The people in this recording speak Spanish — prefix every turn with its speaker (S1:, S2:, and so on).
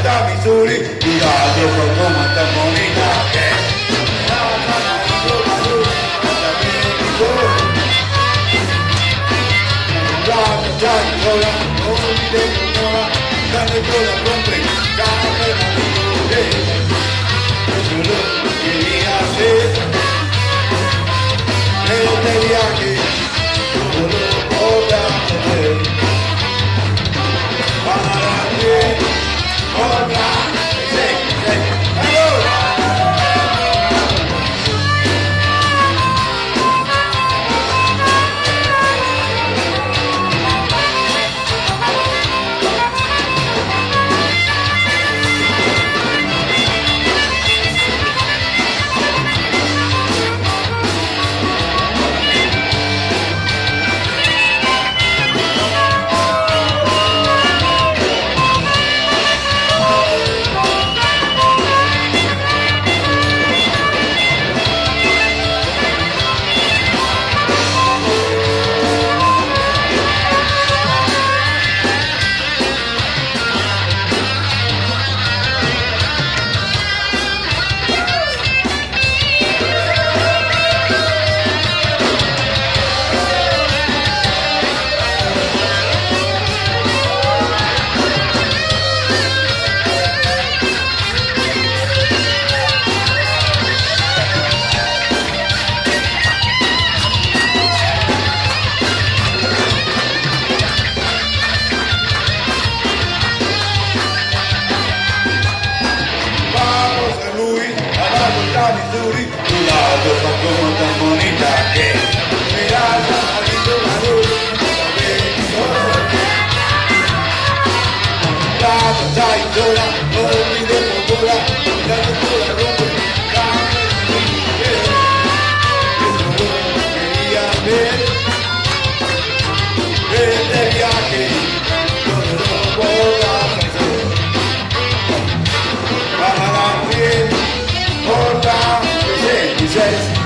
S1: hasta Missouri, cuidado con cómo está bonita que la mala hizo la luz hasta México. La cachachola, no olvidemos nada, dale toda compre, dame la libre. Eso es lo que quería hacer, este viaje, todo lo podrás hacer. Para bien, otra, sí, ¡vamos! Missouri, cuidado con cómo tan bonita que mira, ya salido la luz, la cachachola, no olvidemos bola, dale toda rompe, dame la libre. Eso es lo que quería ver, este viaje, todo lo podrás hacer. Para bien, por la 16.